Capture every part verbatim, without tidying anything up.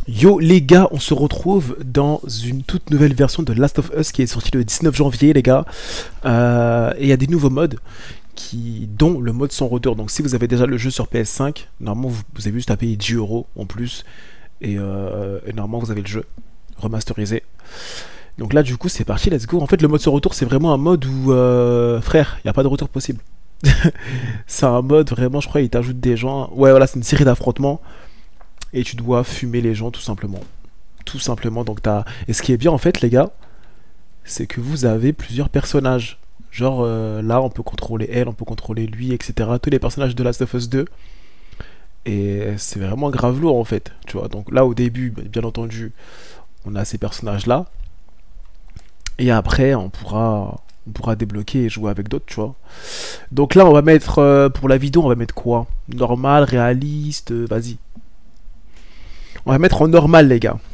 Yo les gars, on se retrouve dans une toute nouvelle version de Last of Us qui est sortie le dix-neuf janvier les gars. Euh, et il y a des nouveaux modes, qui, dont le mode sans retour. Donc si vous avez déjà le jeu sur P S cinq, normalement vous, vous avez juste à payer dix euros en plus. Et, euh, et normalement vous avez le jeu remasterisé. Donc là du coup c'est parti, let's go. En fait le mode sans retour c'est vraiment un mode où, euh, frère, il n'y a pas de retour possible. C'est un mode vraiment, je crois, il t'ajoute des gens. Ouais voilà, c'est une série d'affrontements. Et tu dois fumer les gens tout simplement. Tout simplement, donc t'as... Et ce qui est bien en fait les gars, c'est que vous avez plusieurs personnages. Genre euh, là on peut contrôler elle, on peut contrôler lui, et cetera. Tous les personnages de Last of Us deux. Et c'est vraiment grave lourd en fait. Tu vois, donc là au début, bien entendu, on a ces personnages là. Et après on pourra... On pourra débloquer et jouer avec d'autres, tu vois. Donc là on va mettre, euh, pour la vidéo on va mettre quoi? Normal, réaliste, euh, vas-y. On va mettre en normal les gars.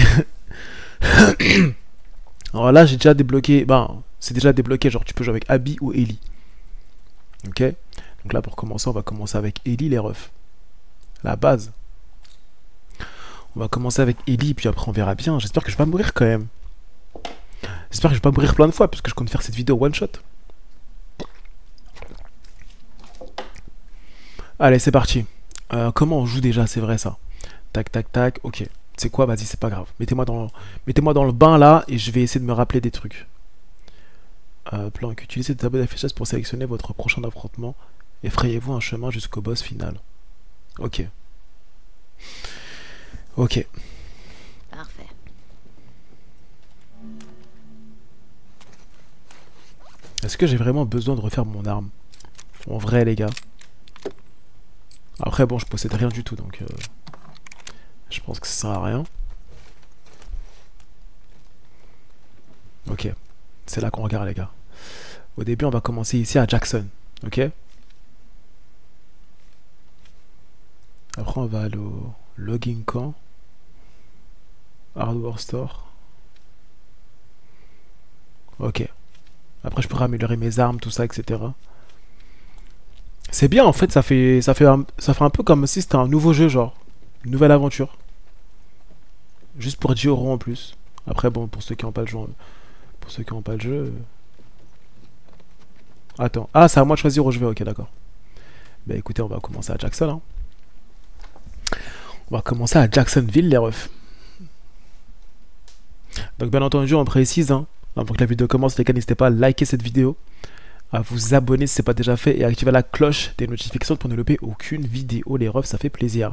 Alors là j'ai déjà débloqué, ben c'est déjà débloqué, genre tu peux jouer avec Abby ou Ellie. Ok. Donc là pour commencer on va commencer avec Ellie les refs. La base. On va commencer avec Ellie puis après on verra bien. J'espère que je vais pas mourir quand même. J'espère que je vais pas mourir plein de fois parce que je compte faire cette vidéo one shot. Allez c'est parti. Euh, comment on joue déjà, c'est vrai ça. Tac tac tac, ok. C'est quoi, vas-y, c'est pas grave. Mettez-moi dans, mettez-moi dans le bain là et je vais essayer de me rappeler des trucs. Euh, plan, utilisez le tableau d'affichage pour sélectionner votre prochain affrontement. Et frayez-vous un chemin jusqu'au boss final. Ok. Ok. Parfait. Est-ce que j'ai vraiment besoin de refaire mon arme? En vrai, les gars. Après, bon, je possède rien du tout, donc... Euh... Je pense que ça sert à rien. Ok. C'est là qu'on regarde les gars. Au début on va commencer ici à Jackson. Ok. Après on va aller au Logging Camp. Hardware Store. Ok. Après je pourrais améliorer mes armes, tout ça, et cetera. C'est bien en fait, ça fait, ça fait, un, ça fait un peu comme si c'était un nouveau jeu, genre. Une nouvelle aventure. Juste pour dix euros en plus. Après bon, pour ceux qui n'ont pas le jeu... Pour ceux qui n'ont pas le jeu... Attends. Ah, c'est à moi de choisir où je vais, ok, d'accord. Bah écoutez, on va commencer à Jackson. Hein. On va commencer à Jacksonville, les refs. Donc bien entendu, on précise, hein, avant que la vidéo commence, les gars, n'hésitez pas à liker cette vidéo, à vous abonner si ce n'est pas déjà fait, et à activer la cloche des notifications pour ne louper aucune vidéo, les refs, ça fait plaisir.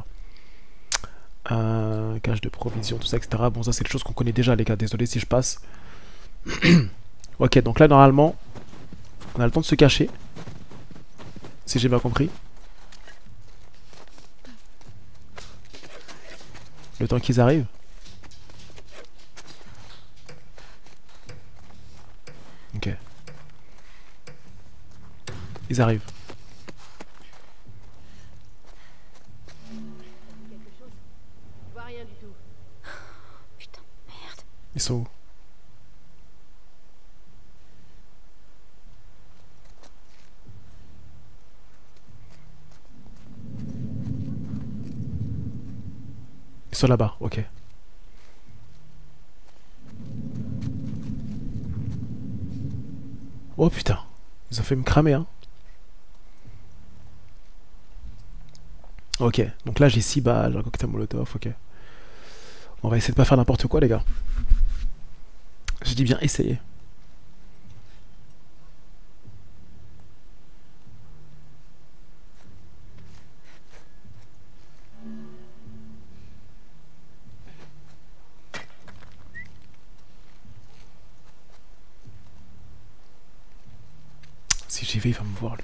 Euh, cache de provision, tout ça, et cetera. Bon, ça, c'est des choses qu'on connaît déjà, les gars. Désolé si je passe. Ok, donc là, normalement, on a le temps de se cacher. Si j'ai bien compris. Le temps qu'ils arrivent. Ok. Ils arrivent. Putain, merde. Ils sont où? Ils sont là-bas, ok. Oh putain, ils ont fait me cramer, hein. Ok, donc là j'ai six balles, j'ai un cocktail molotov, ok. On va essayer de pas faire n'importe quoi, les gars. Je dis bien essayer. Si j'y vais, il va me voir, lui.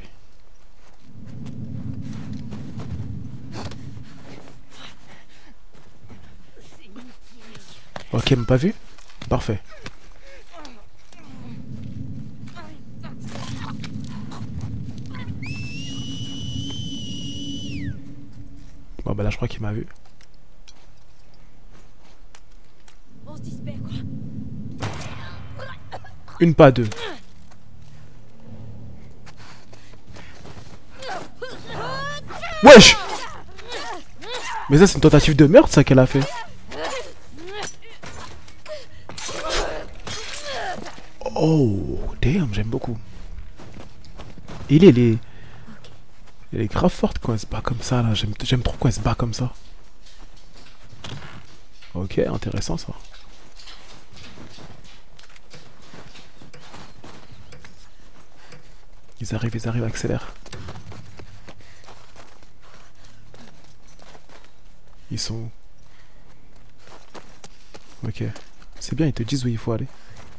Ok, il m'a pas vu? Parfait. Bon bah là je crois qu'il m'a vu. On se dispère, quoi. Une pas deux. Wesh! Mais ça c'est une tentative de meurtre ça qu'elle a fait. Oh, damn, j'aime beaucoup. Il est, les... Elle est grave forte quand elle se bat comme ça, là. J'aime trop quand elle se bat comme ça. Ok, intéressant, ça. Ils arrivent, ils arrivent, accélère. Ils sont où? Ok. C'est bien, ils te disent où il faut aller.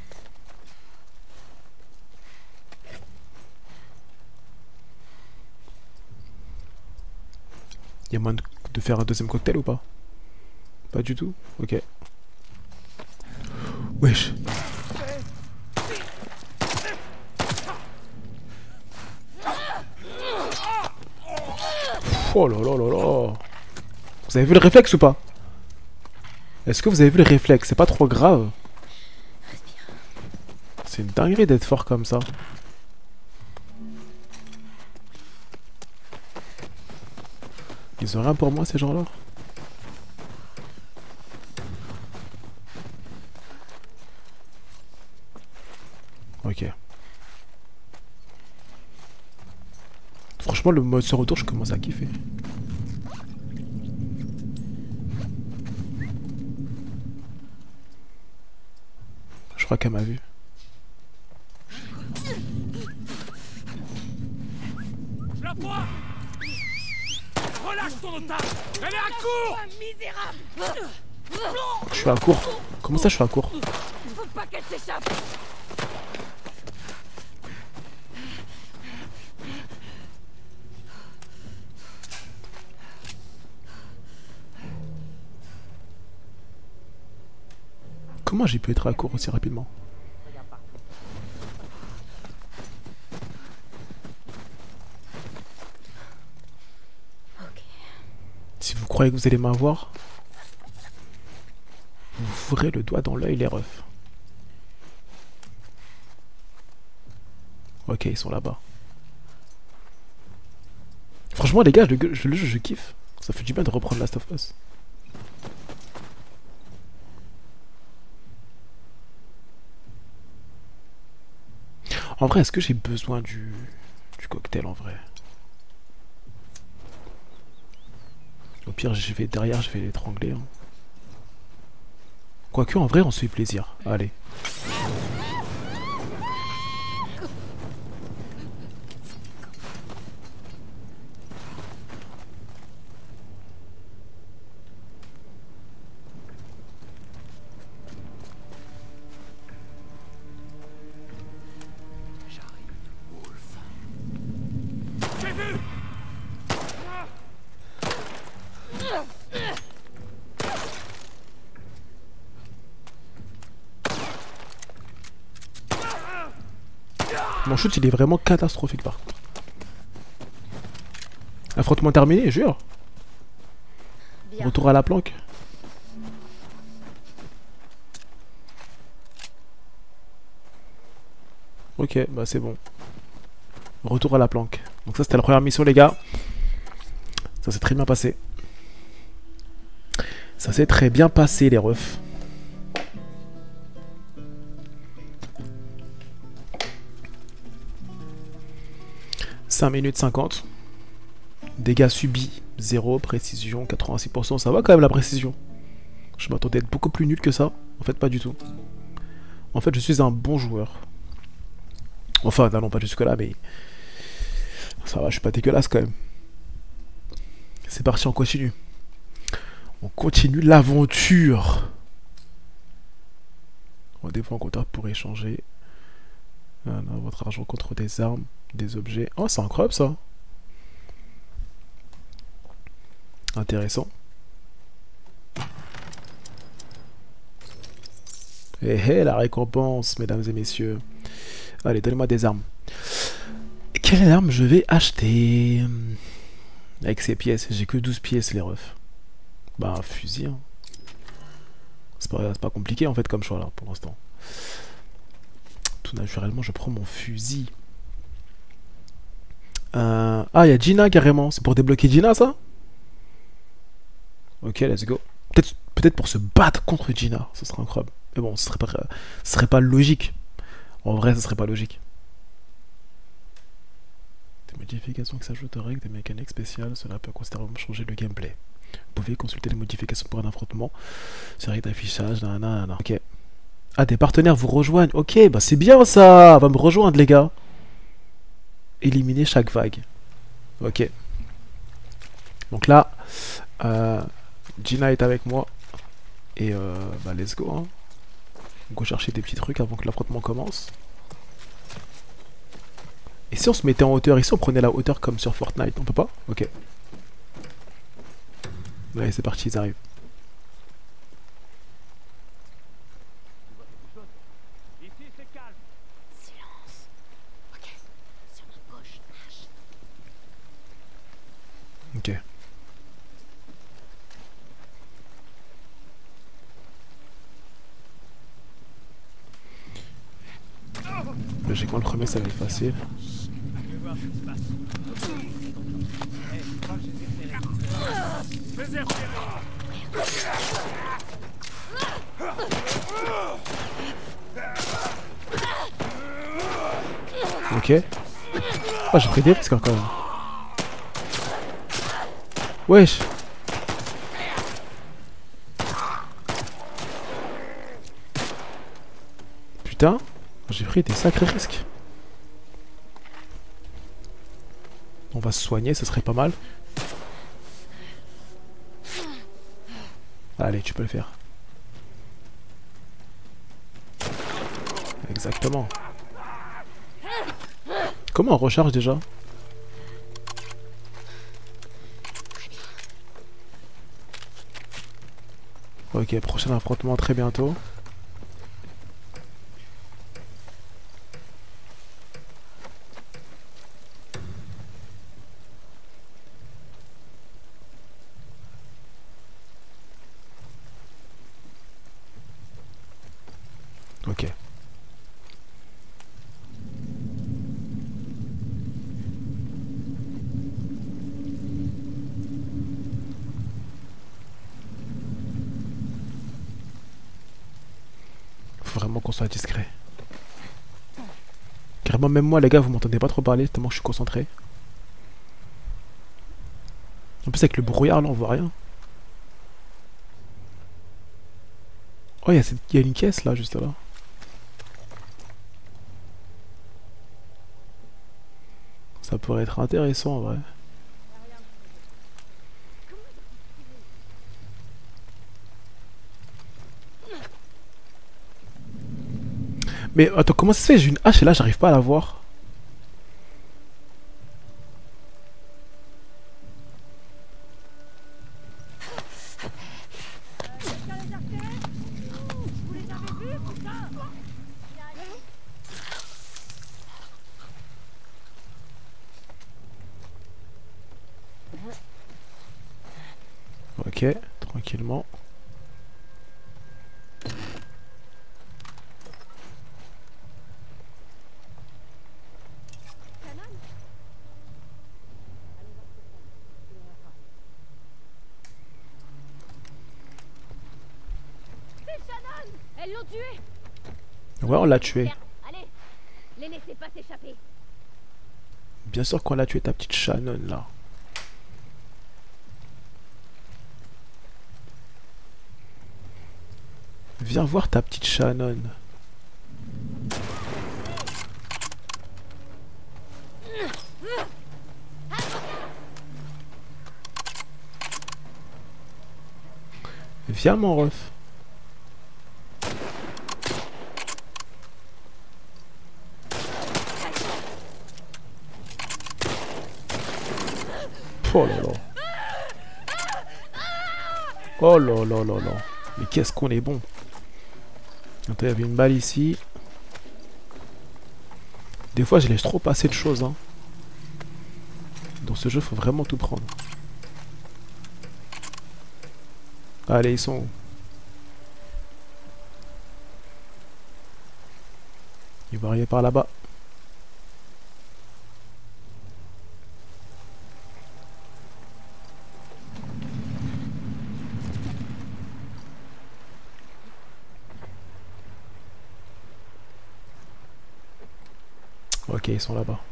Il y a moyen de, de faire un deuxième cocktail ou pas? Pas du tout? Ok. Wesh. Oh là là là là. Vous avez vu le réflexe ou pas? Est-ce que vous avez vu le réflexe? C'est pas trop grave. C'est une dinguerie d'être fort comme ça. Ils ont rien pour moi ces gens-là. Ok. Franchement le mode sur retour je commence à kiffer. Je crois qu'elle m'a vu. La vois. Relâche ton otage. Elle est à court. Misérable. Je suis à court. Comment ça je suis à court? Faut pas qu'elle s'échappe. Comment j'ai pu être à court aussi rapidement? Ok. Si vous croyez que vous allez m'avoir, vous fourrez le doigt dans l'œil les refs. Ok, ils sont là-bas. Franchement les gars, le, le jeu je kiffe. Ça fait du bien de reprendre Last of Us. En vrai, est-ce que j'ai besoin du, du cocktail en vrai? Au pire, je vais derrière, je vais l'étrangler. Hein. Quoique, en vrai, on se fait plaisir. Allez. J'ai vu. Mon shoot, il est vraiment catastrophique par contre. Affrontement terminé, jure. Bien. Retour à la planque. Ok, bah c'est bon. Retour à la planque. Donc ça c'était la première mission les gars. Ça s'est très bien passé. Ça s'est très bien passé les refs. cinq minutes cinquante. Dégâts subis zéro, précision quatre-vingt-six pour cent. Ça va quand même la précision. Je m'attendais à être beaucoup plus nul que ça. En fait pas du tout. En fait je suis un bon joueur. Enfin non, non pas jusque là mais... Ça va, je suis pas dégueulasse quand même. C'est parti, on continue. On continue l'aventure. Rendez-vous en contact pour échanger euh, non, votre argent contre des armes, des objets. Oh, c'est incroyable ça. Intéressant. Eh hey, la récompense, mesdames et messieurs. Allez, donnez-moi des armes. Quelle arme je vais acheter? Avec ces pièces, j'ai que douze pièces les refs. Bah un fusil. Hein. C'est pas, pas compliqué en fait comme choix là pour l'instant. Tout naturellement je prends mon fusil. Euh... Ah il y a Gina carrément. C'est pour débloquer Gina ça? Ok let's go. Peut-être peut-être pour se battre contre Gina. Ce serait incroyable. Mais bon ce serait pas, ce serait pas logique. En vrai, ça serait pas logique. Des modifications qui s'ajoutent aux règles, des mécaniques spéciales, cela peut considérablement changer le gameplay. Vous pouvez consulter les modifications pour un affrontement. C'est règles d'affichage, nanana. Ok. Ah, des partenaires vous rejoignent. Ok, bah c'est bien ça. Va me rejoindre, les gars. Éliminer chaque vague. Ok. Donc là, euh, Gina est avec moi. Et euh, bah let's go. Hein. On va chercher des petits trucs avant que l'affrontement commence. Et si on se mettait en hauteur, ici on prenait la hauteur comme sur Fortnite, on peut pas? Ok. Allez, c'est parti, ils arrivent. Ici, c'est calme. Silence. Ok. Sur ma gauche. H. Ok. Logiquement, le premier, ça va être facile. Je vais voir ce qui se passe. Hey, je crois que je les ai ferrés. Fais-y, ferrés. Ok. Oh, j'ai pris des risques encore. Wesh. Putain. J'ai pris des sacrés risques. On va se soigner, ce serait pas mal. Allez, tu peux le faire. Exactement. Comment on recharge déjà? Ok, prochain affrontement très bientôt. Ok. Faut vraiment qu'on soit discret. Carrément, même moi, les gars, vous m'entendez pas trop parler tellement que je suis concentré. En plus, avec le brouillard, là, on voit rien. Oh, il y, y a une caisse là, juste là. Ça pourrait être intéressant en vrai. Mais attends, comment ça se fait? J'ai une hache et là j'arrive pas à la voir. Ok, tranquillement. Elles l'ont tué. Ouais, on l'a tué. Allez, les laissez pas s'échapper. Bien sûr qu'on l'a tué, ta petite Shannon là. Viens voir ta petite Shannon. Viens mon ref. Oh là là. Oh là là là là. Mais qu'est-ce qu'on est bon. Attends, il y avait une balle ici. Des fois, je laisse trop passer de choses. Hein. Dans ce jeu, faut vraiment tout prendre. Allez, ils sont où? Ils vont arriver par là-bas. Ok, ils sont là-bas.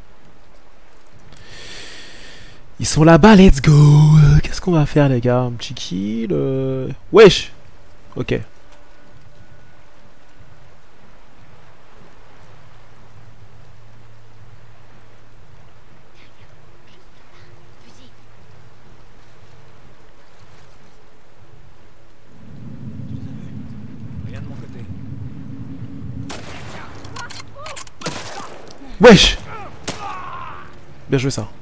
Ils sont là-bas, let's go. Qu'est-ce qu'on va faire, les gars? Un petit kill euh... Wesh. Ok. Fusil. Rien de mon côté. Wesh. Bien joué ça.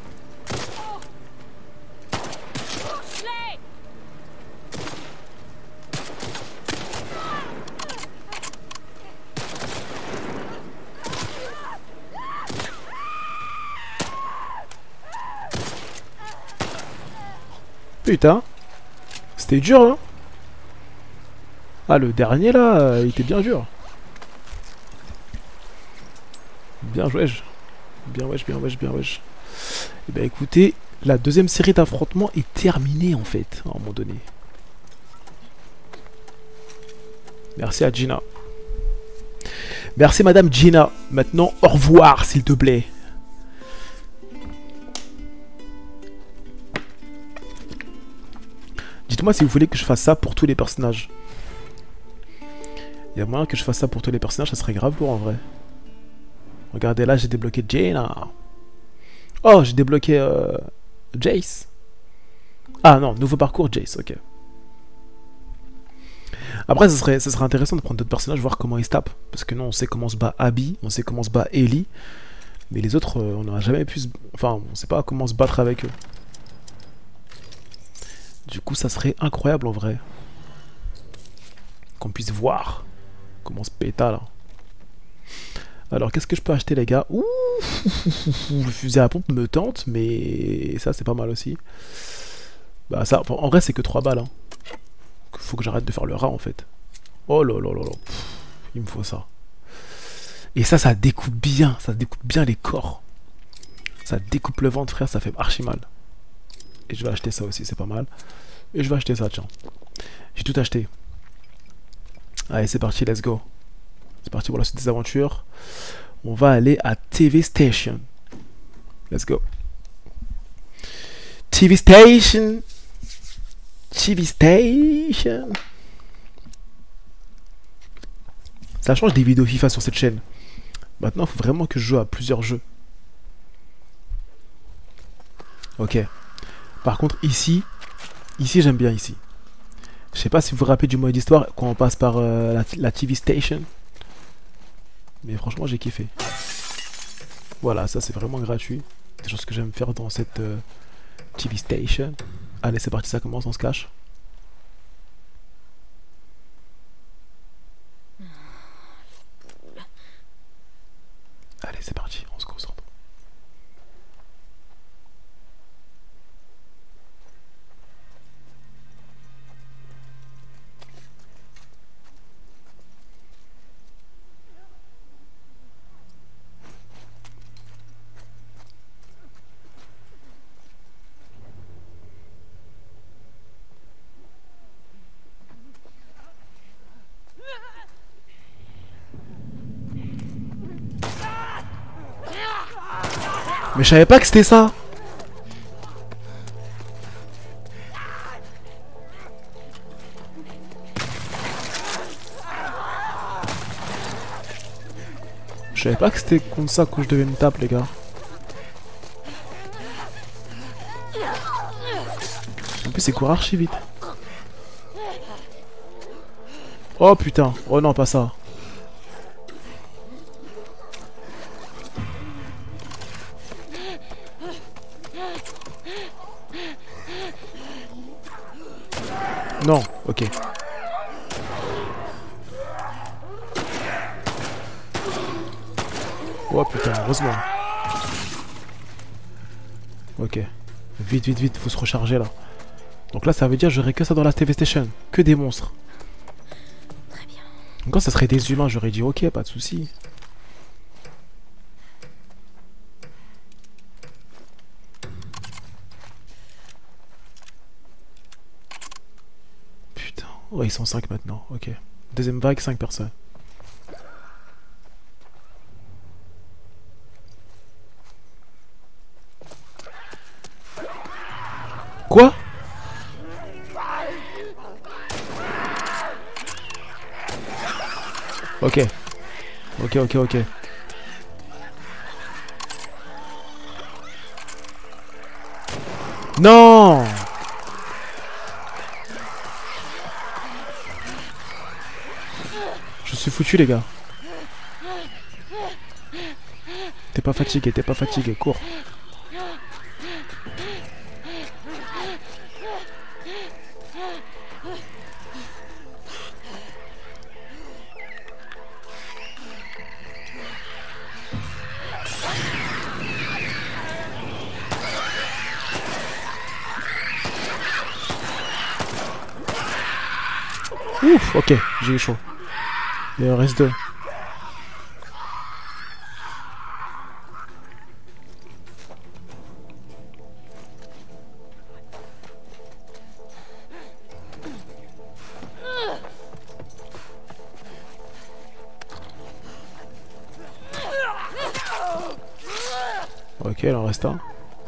Slay. Putain. C'était dur, hein. Ah, le dernier, là, euh, il était bien dur. Bien wesh. Bien wesh, bien wesh, bien wesh. Et bah écoutez, la deuxième série d'affrontements est terminée, en fait, à un moment donné. Merci à Gina. Merci Madame Gina. Maintenant, au revoir, s'il te plaît. Dites-moi si vous voulez que je fasse ça pour tous les personnages. Il y a moyen que je fasse ça pour tous les personnages, ça serait grave lourd en vrai. Regardez là, j'ai débloqué Jaina. Oh, j'ai débloqué euh, Jace. Ah non, nouveau parcours Jace, ok. Après, ça serait, ça serait intéressant de prendre d'autres personnages, voir comment ils se tapent. Parce que nous, on sait comment se bat Abby, on sait comment se bat Ellie. Mais les autres, euh, on n'aura jamais pu se... Enfin, on sait pas comment se battre avec eux. Du coup, ça serait incroyable en vrai. Qu'on puisse voir comment se péta là. Alors, qu'est-ce que je peux acheter, les gars? Ouh, le fusil à pompe me tente, mais ça, c'est pas mal aussi. Bah, ça, en vrai, c'est que trois balles. Hein. Faut que j'arrête de faire le rat, en fait. Oh là là là là. Pff, il me faut ça. Et ça, ça découpe bien. Ça découpe bien les corps. Ça découpe le ventre, frère. Ça fait archi mal. Et je vais acheter ça aussi, c'est pas mal. Et je vais acheter ça, tiens. J'ai tout acheté. Allez, c'est parti, let's go. C'est parti pour la suite des aventures. On va aller à T V Station. Let's go. T V Station. T V Station. Ça change des vidéos FIFA sur cette chaîne. Maintenant, il faut vraiment que je joue à plusieurs jeux. Ok. Par contre, ici, ici j'aime bien ici. Je sais pas si vous vous rappelez du mode histoire quand on passe par euh, la, la T V Station. Mais franchement, j'ai kiffé. Voilà, ça c'est vraiment gratuit. C'est des choses que j'aime faire dans cette euh, T V Station. Allez, c'est parti, ça commence, on se cache. Allez, c'est parti, on se concentre. Mais je savais pas que c'était ça. Je savais pas que c'était contre ça que je devais me taper, les gars. En plus, c'est court archi vite. Oh putain. Oh non, pas ça. Non, ok. Oh putain, heureusement. Ok. Vite, vite, vite, faut se recharger là. Donc là, ça veut dire j'aurais que ça dans la T V Station. Que des monstres. Très bien. Quand ça serait des humains, j'aurais dit ok, pas de soucis. Putain. Oh, ils sont cinq maintenant, ok. Deuxième vague, cinq personnes. Quoi? Ok. Ok, ok, ok. Non! Je suis foutu, les gars. T'es pas fatigué, t'es pas fatigué, cours. Ouf, ok, j'ai eu chaud. Il en reste deux. Ok, il en reste un.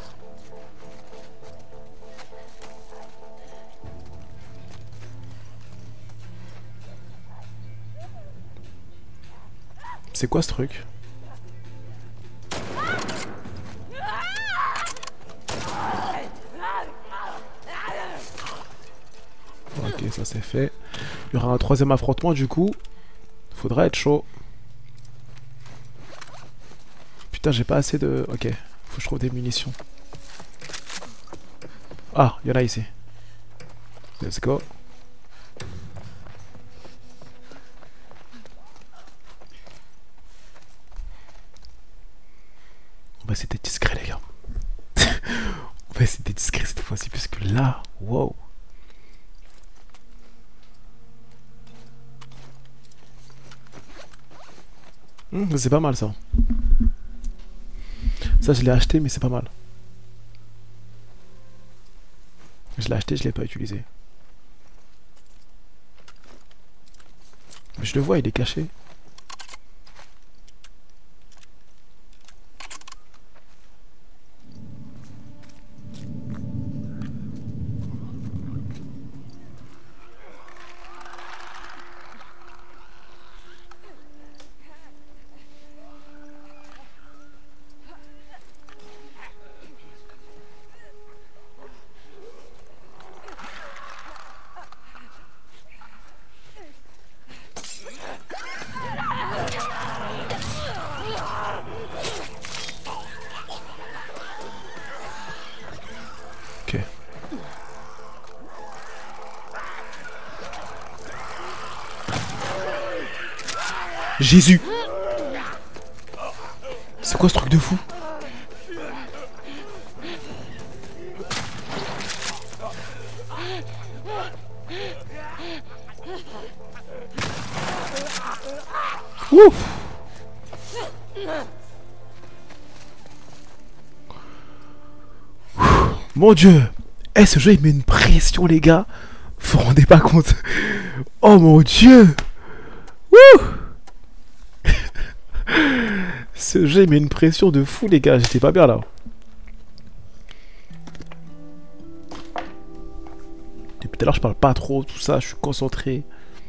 C'est quoi ce truc? Ok, ça c'est fait. Il y aura un troisième affrontement du coup. Faudra être chaud. Putain, j'ai pas assez de... Ok, faut que je trouve des munitions. Ah, il y en a ici. Let's go. On va essayer d'être discret, les gars. On va essayer d'être discret cette fois-ci, parce que là, wow. Mmh, c'est pas mal ça. Ça, je l'ai acheté, mais c'est pas mal. Je l'ai acheté, je l'ai pas utilisé. Mais je le vois, il est caché. Ok. Jésus! C'est quoi ce truc de fou? Ouf! Mon Dieu! Eh, ce jeu il met une pression, les gars! Vous vous rendez pas compte? Oh mon Dieu! Wouh! Ce jeu il met une pression de fou, les gars. J'étais pas bien là. Depuis tout à l'heure, je parle pas trop, tout ça. Je suis concentré.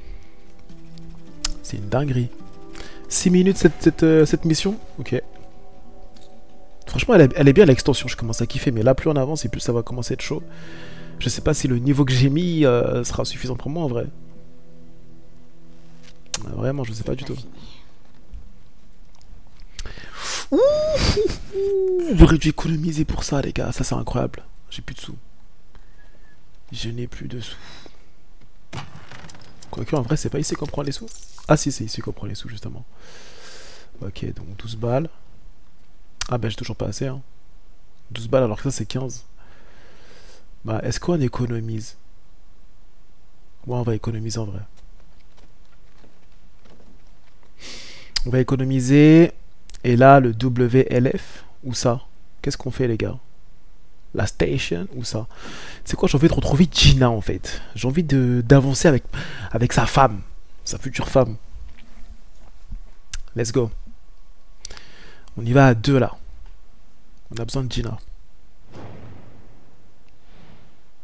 C'est une dinguerie. six minutes cette, cette, euh, cette mission? Ok. Franchement, elle est, elle est bien l'extension. Je commence à kiffer. Mais là, plus on avance et plus ça va commencer à être chaud. Je sais pas si le niveau que j'ai mis euh, sera suffisant pour moi en vrai. Vraiment, je sais pas du tout. Ouh, j'aurais dû économiser pour ça, les gars. Ça, c'est incroyable. J'ai plus de sous. Je n'ai plus de sous. Quoique, en vrai, c'est pas ici qu'on prend les sous. Ah, si, c'est ici qu'on prend les sous, justement. Ok, donc douze balles. Ah, ben, j'ai toujours pas assez. Hein. douze balles alors que ça, c'est quinze. Bah, est-ce qu'on économise? Ouais, on va économiser en vrai. On va économiser. Et là, le W L F, où ça? Qu'est-ce qu'on fait, les gars? La station, où ça? C'est quoi? J'ai envie de retrouver Gina, en fait. J'ai envie d'avancer avec, avec sa femme. Sa future femme. Let's go. On y va à deux, là. On a besoin de Gina.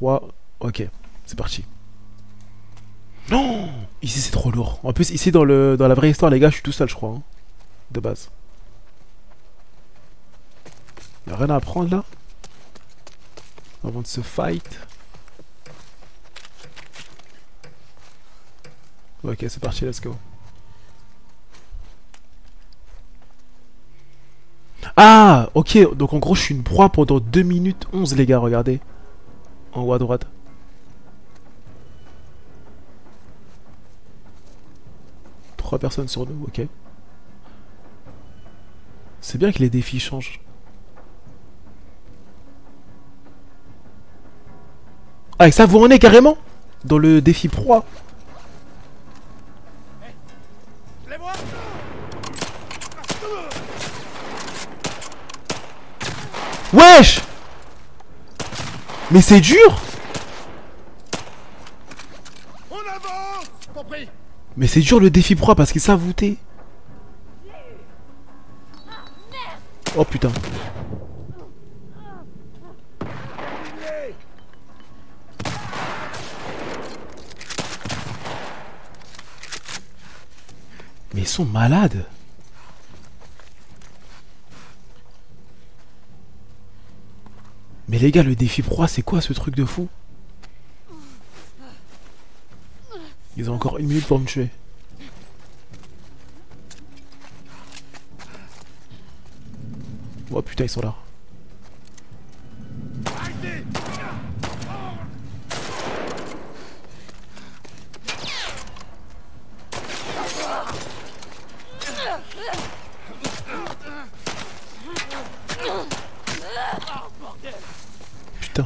trois. Ok, c'est parti. Non, ici c'est trop lourd. En plus, ici dans, le, dans la vraie histoire, les gars, je suis tout seul, je crois. Hein, de base. Y'a rien à apprendre là avant de se fight. Ok, c'est parti, let's go. Ah, ok, donc en gros, je suis une proie pendant deux minutes onze, les gars, regardez. En haut à droite. trois personnes sur nous, ok. C'est bien que les défis changent. Ah, et ça, vous en est carrément dans le défi proie. Les vois. Wesh! Mais c'est dur! On avance. Compris. Mais c'est dur le défi proie parce qu'ils savent voûter. Oh putain. Mais ils sont malades. Mais les gars, le défi proie, c'est quoi ce truc de fou? Ils ont encore une minute pour me tuer. Oh putain, ils sont là. Putain.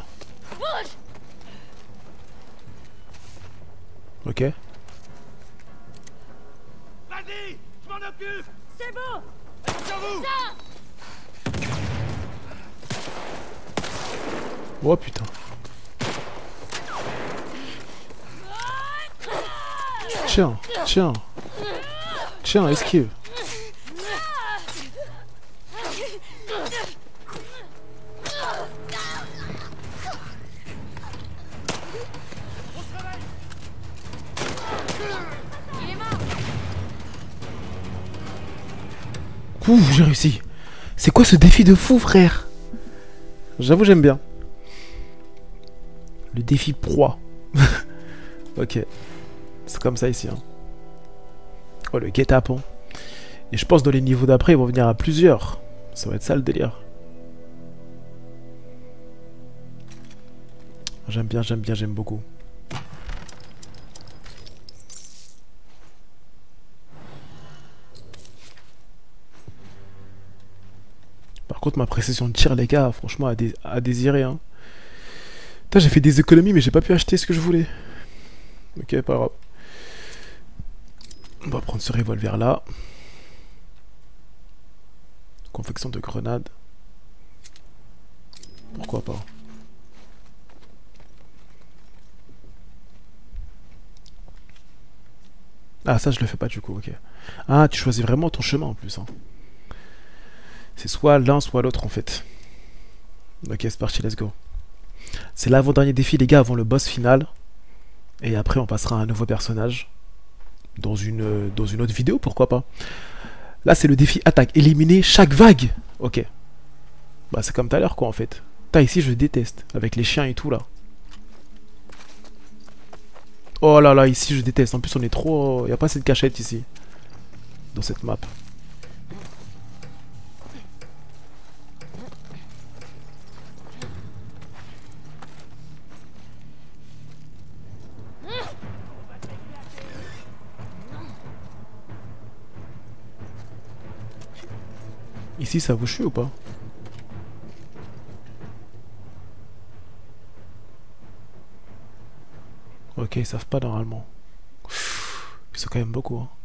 Ok. Vas-y, je m'en occupe. C'est bon. Allez, sur vous. Oh putain. Tiens, tiens. Tiens, esquive. Il est mort. Ouh, j'ai réussi. C'est quoi ce défi de fou, frère? J'avoue, j'aime bien. Le défi proie. Ok. C'est comme ça ici. Hein. Oh, le guet-apens. Et je pense dans les niveaux d'après, ils vont venir à plusieurs. Ça va être ça le délire. J'aime bien, j'aime bien, j'aime beaucoup. Par contre, ma précision de tir, les gars, franchement, à, dé à désirer. Hein. Putain, j'ai fait des économies, mais j'ai pas pu acheter ce que je voulais. Ok, pas grave. On va prendre ce revolver là. Confection de grenades. Pourquoi pas. Ah, ça je le fais pas du coup, ok. Ah, tu choisis vraiment ton chemin en plus. Hein. C'est soit l'un, soit l'autre en fait. Ok, c'est parti, let's go. C'est l'avant-dernier défi, les gars, avant le boss final. Et après, on passera à un nouveau personnage. Dans une, dans une autre vidéo, pourquoi pas. Là, c'est le défi attaque. Éliminer chaque vague. Ok. Bah, c'est comme tout à l'heure, quoi, en fait. Putain, ici, je déteste. Avec les chiens et tout, là. Oh là là, ici, je déteste. En plus, on est trop... Il n'y a pas assez de cachette, ici. Dans cette map. Ici, ça vous chie ou pas? Ok, ils savent pas normalement. Ils sont quand même beaucoup. Hein.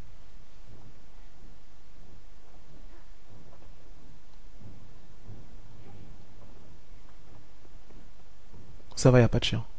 Ça va, y a pas de chien.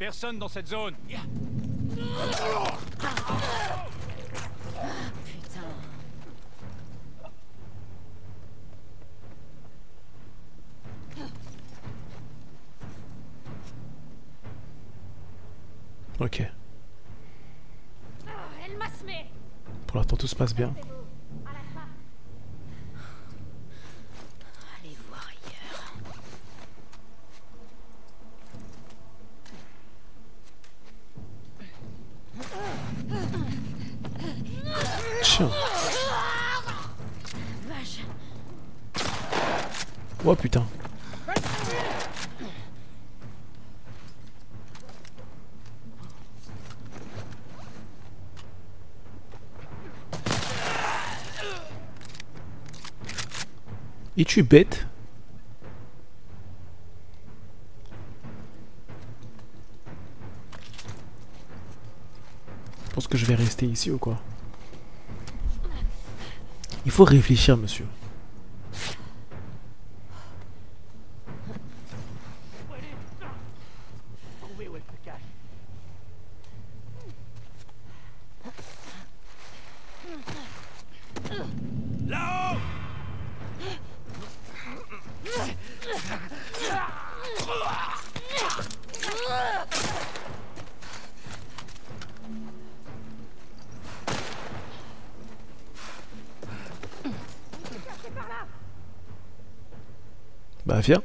Personne dans cette zone. Putain. Ok. Ah, elle m'a semé. Pour l'instant, tout se passe bien. À la fin. Allez voir ailleurs. Tiens. Vache. Oh putain. Es-tu bête? Je pense que je vais rester ici ou quoi? Il faut réfléchir, monsieur. Trouvez où elle se cache. Là-haut! Bah viens.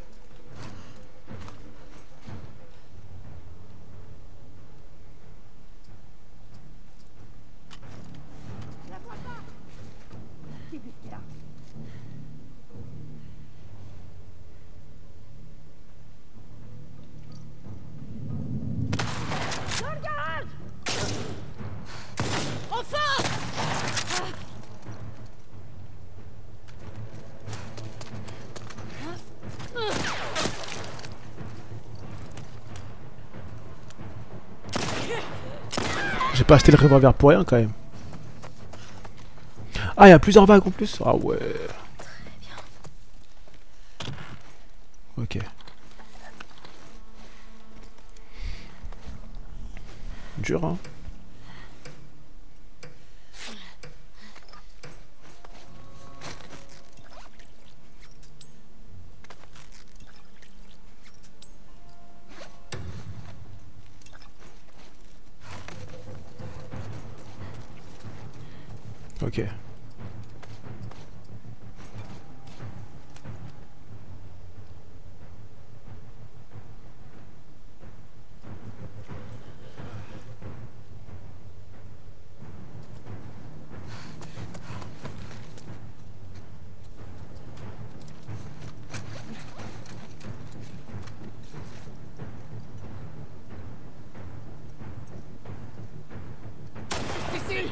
J'ai pas acheté le revolver pour rien quand même. Ah, il y a plusieurs vagues en plus. Ah ouais. Ok. Dur, hein. Ok. Ici!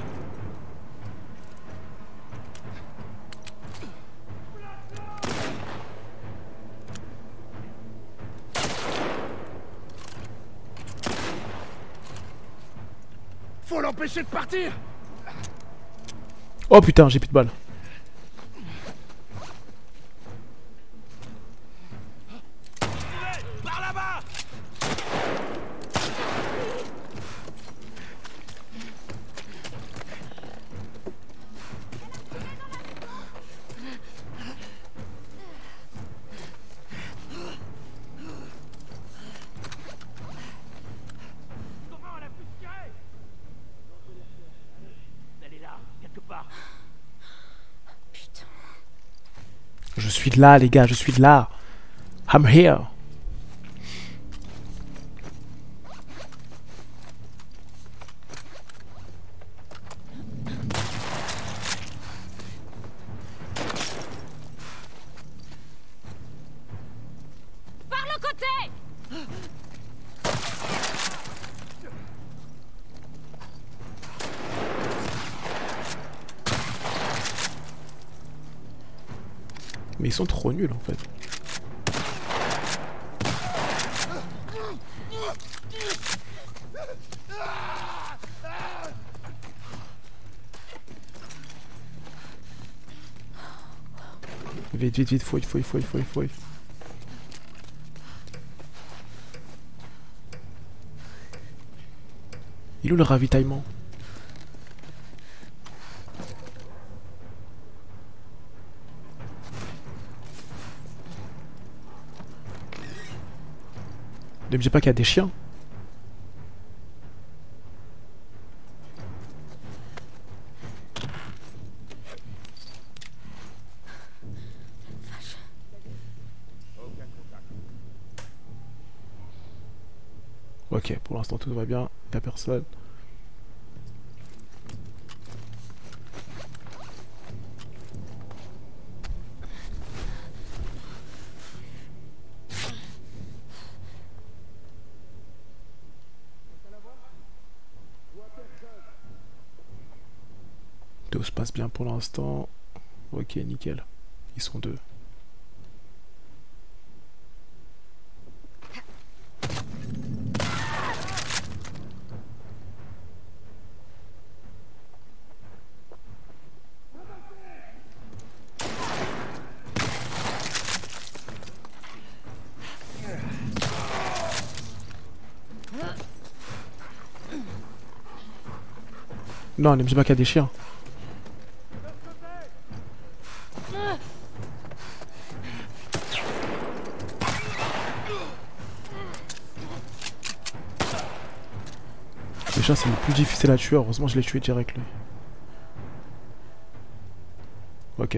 Faut l'empêcher de partir! Oh putain, j'ai plus de balles. Par là-bas! Comment on a pu se tirer? Elle est là, quelque part. Putain. Je suis là, les gars, je suis là. I'm here. Par le côté. Mais ils sont trop nuls en fait. Vite, vite, vite, fouille, fouille, fouille, fouille, fouille. est où le ravitaillement? Ne me dis pas qu'il y a des chiens. Ok, pour l'instant tout va bien, il n'y a personne. Tout se passe bien pour l'instant. Ok, nickel. Ils sont deux. Non, ne me dis pas qu'il y a des chiens. Les chiens c'est le plus difficile à tuer, heureusement je l'ai tué direct lui. Ok.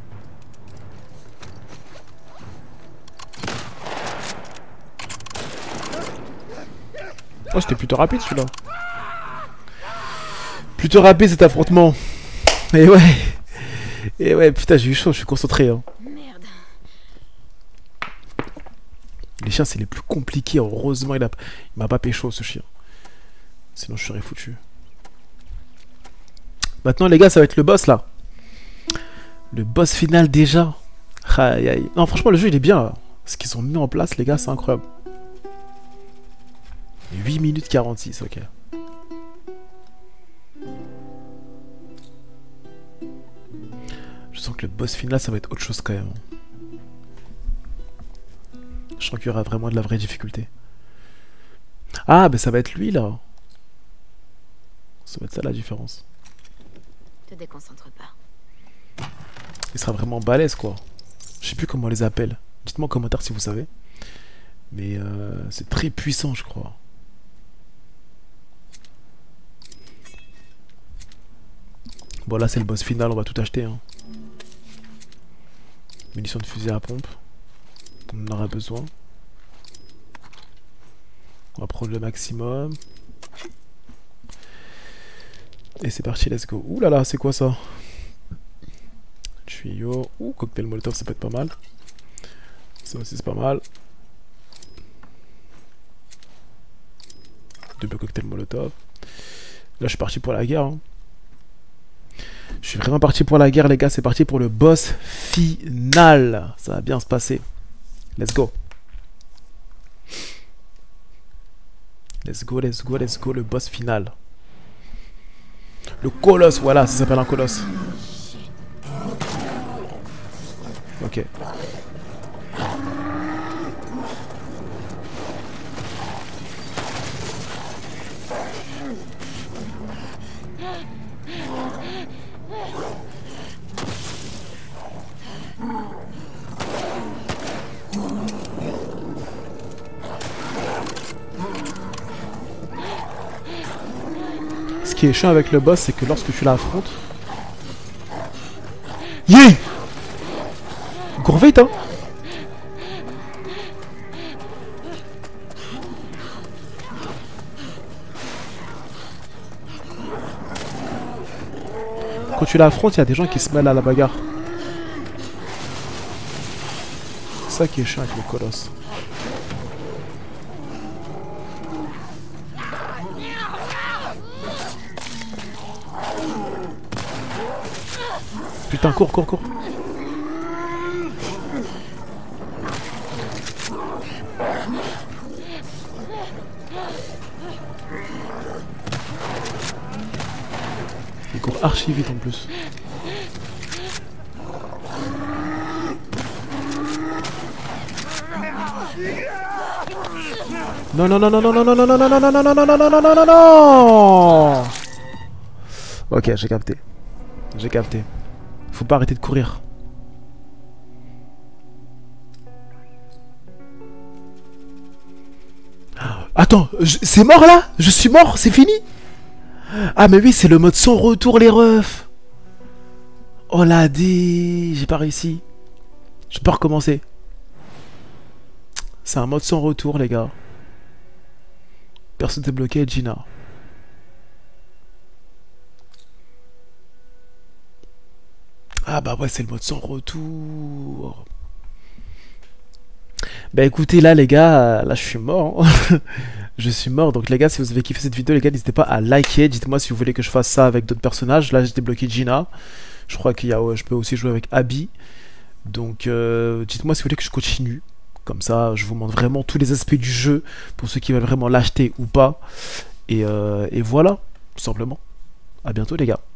Oh c'était plutôt rapide celui-là. Plutôt rapide cet affrontement. Et ouais. Et ouais putain j'ai eu chaud, je suis concentré hein. Merde. Les chiens c'est les plus compliqués, heureusement il a... il m'a pas pécho ce chien. Sinon je serais foutu. Maintenant les gars ça va être le boss là. Le boss final déjà. Aïe aïe. Non franchement le jeu il est bien là. Ce qu'ils ont mis en place les gars c'est incroyable. huit minutes quarante-six, ok. Je sens que le boss final ça va être autre chose quand même. Je sens qu'il y aura vraiment de la vraie difficulté. Ah bah ça va être lui là. Ça va être ça la différence. Te déconcentre pas. Il sera vraiment balèze quoi. Je sais plus comment on les appelle. Dites-moi en commentaire si vous savez. Mais euh, c'est très puissant je crois. Bon là c'est le boss final, on va tout acheter hein. Munitions de fusil à pompe. On en aura besoin. On va prendre le maximum. Et c'est parti, let's go. Ouh là là, c'est quoi ça? Tuyau. Ouh, cocktail molotov, ça peut être pas mal. Ça aussi, c'est pas mal. Double cocktail molotov. Là, je suis parti pour la guerre. Hein. Je suis vraiment parti pour la guerre, les gars. C'est parti pour le boss final. Ça va bien se passer. Let's go. Let's go, let's go, let's go. Le boss final. Le colosse, voilà, ça s'appelle un colosse. Ok. Ce qui est chiant avec le boss, c'est que lorsque tu l'affrontes... Yeah! Cours vite, hein! Quand tu l'affrontes, il y a des gens qui se mêlent à la bagarre. C'est ça qui est chiant avec le colosse. Putain, cours, cours, cours. Il court archi vite en plus. Non, non, non, non, non, non, non, non, non, non, non, non, non, non, non, non, non, non, non, non. Ok, j'ai capté. J'ai capté. Faut pas arrêter de courir. Attends, je- c'est mort là? Je suis mort, c'est fini? Ah mais oui, c'est le mode sans retour les refs. Oh la dé, j'ai pas réussi. Je peux recommencer. C'est un mode sans retour les gars. Perso débloqué, Gina. Ah bah ouais, c'est le mode sans retour. Bah écoutez là les gars, là je suis mort. Hein. Je suis mort, donc les gars, si vous avez kiffé cette vidéo, les gars, n'hésitez pas à liker. Dites-moi si vous voulez que je fasse ça avec d'autres personnages. Là, j'ai débloqué Gina. Je crois qu'il y a, ouais, je peux aussi jouer avec Abby. Donc, euh, dites-moi si vous voulez que je continue. Comme ça, je vous montre vraiment tous les aspects du jeu pour ceux qui veulent vraiment l'acheter ou pas. Et, euh, et voilà, tout simplement. À bientôt, les gars.